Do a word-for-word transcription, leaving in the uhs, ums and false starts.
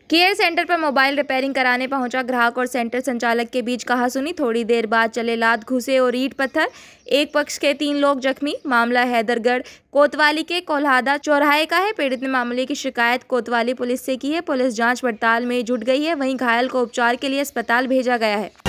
Care center mobile मोबाइल रिपेयरिंग कराने पहुंचा ग्राहक और सेंटर संचालक के बीच कहासुनी। थोड़ी देर बाद चले लात घुसे और ईंट पत्थर। एक पक्ष के तीन लोग जख्मी। मामला हैदरगढ़ कोतवाली के कोल्हादा चौराहे का है। पीड़ित ने मामले की शिकायत कोतवाली पुलिस से की है। पुलिस जांच पड़ताल में जुट गई है। वहीं घायल को उपचार के लिए अस्पताल भेजा गया है।